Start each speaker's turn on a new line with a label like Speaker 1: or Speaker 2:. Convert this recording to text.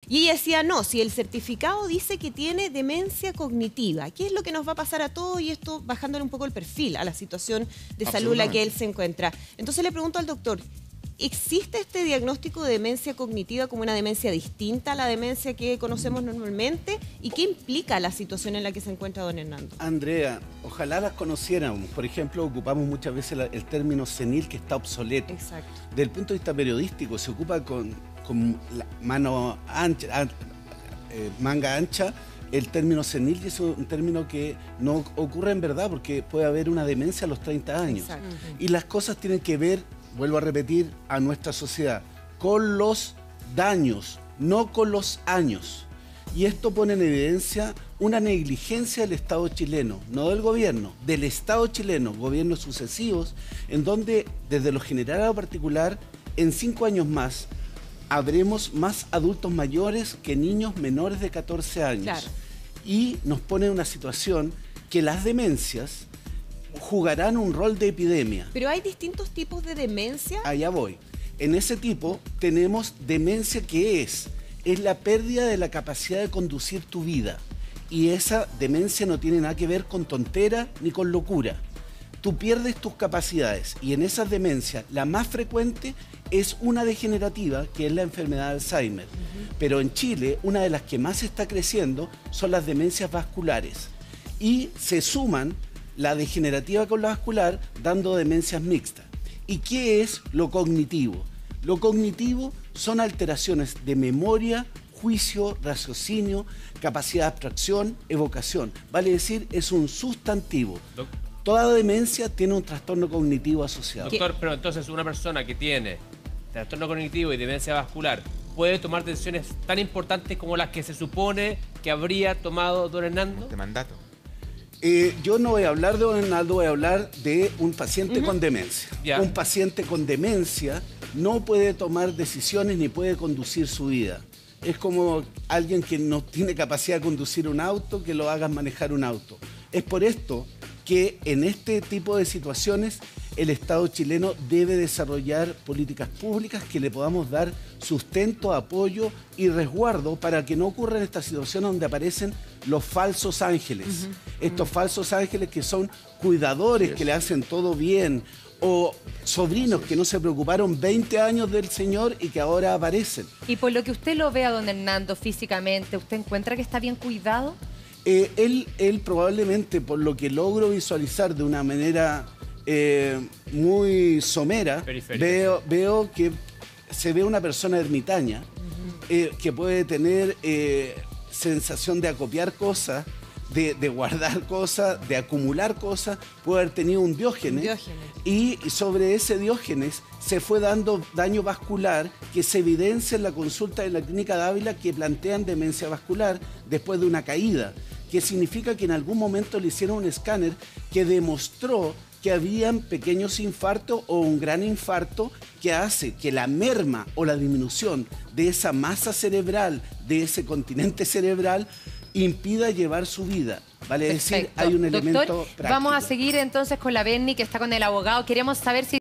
Speaker 1: Y ella decía, no, si el certificado dice que tiene demencia cognitiva, ¿qué es lo que nos va a pasar a todos? Y esto bajándole un poco el perfil a la situación de salud en la que él se encuentra. Entonces le pregunto al doctor, ¿existe este diagnóstico de demencia cognitiva como una demencia distinta a la demencia que conocemos normalmente? ¿Y qué implica la situación en la que se encuentra don Hernando?
Speaker 2: Andrea, ojalá las conociéramos. Por ejemplo, ocupamos muchas veces el término senil, que está obsoleto.
Speaker 1: Exacto.
Speaker 2: Desde el punto de vista periodístico, se ocupa con la mano ancha, manga ancha, el término senil, y es un término que no ocurre en verdad, porque puede haber una demencia a los 30 años.
Speaker 1: Exacto.
Speaker 2: Y las cosas tienen que ver, vuelvo a repetir, a nuestra sociedad, con los daños, no con los años. Y esto pone en evidencia una negligencia del Estado chileno, no del gobierno, del Estado chileno, gobiernos sucesivos, en donde desde lo general a lo particular, en 5 años más, habremos más adultos mayores que niños menores de 14 años.
Speaker 1: Claro.
Speaker 2: Y nos pone en una situación que las demencias jugarán un rol de epidemia.
Speaker 1: Pero hay distintos tipos de demencia.
Speaker 2: Allá voy. En ese tipo tenemos demencia que es la pérdida de la capacidad de conducir tu vida. Y esa demencia no tiene nada que ver con tontera ni con locura. Tú pierdes tus capacidades y en esas demencias la más frecuente es una degenerativa, que es la enfermedad de Alzheimer. Pero en Chile una de las que más está creciendo son las demencias vasculares. Y se suman la degenerativa con la vascular, dando demencias mixtas. ¿Y qué es lo cognitivo? Lo cognitivo son alteraciones de memoria, juicio, raciocinio, capacidad de abstracción, evocación. Vale decir, es un sustantivo. Toda demencia tiene un trastorno cognitivo asociado.
Speaker 3: Doctor, pero entonces una persona que tiene trastorno cognitivo y demencia vascular puede tomar decisiones tan importantes como las que se supone que habría tomado don Hernando.
Speaker 4: De mandato.
Speaker 2: Yo no voy a hablar de don Hernando, voy a hablar de un paciente con demencia.
Speaker 3: Ya.
Speaker 2: Un paciente con demencia no puede tomar decisiones ni puede conducir su vida. Es como alguien que no tiene capacidad de conducir un auto, que lo hagas manejar un auto. Es por esto que en este tipo de situaciones el Estado chileno debe desarrollar políticas públicas que le podamos dar sustento, apoyo y resguardo para que no ocurran estas situaciones donde aparecen los falsos ángeles. Estos falsos ángeles que son cuidadores, que le hacen todo bien, o sobrinos que no se preocuparon 20 años del señor y que ahora aparecen.
Speaker 5: Y por lo que usted lo ve a don Hernando físicamente, ¿usted encuentra que está bien cuidado?
Speaker 2: Él probablemente, por lo que logro visualizar de una manera muy somera, veo que se ve una persona ermitaña, que puede tener sensación de acopiar cosas, de guardar cosas, de acumular cosas, puede haber tenido un Diógenes. Y sobre ese Diógenes se fue dando daño vascular que se evidencia en la consulta de la Clínica Dávila, que plantean demencia vascular después de una caída, que significa que en algún momento le hicieron un escáner que demostró que habían pequeños infartos o un gran infarto que hace que la merma o la disminución de esa masa cerebral, de ese continente cerebral, impida llevar su vida. Vale decir, hay un elemento
Speaker 5: Doctor,
Speaker 2: práctico.
Speaker 5: vamos a seguir entonces con la Berni, que está con el abogado. Queremos saber si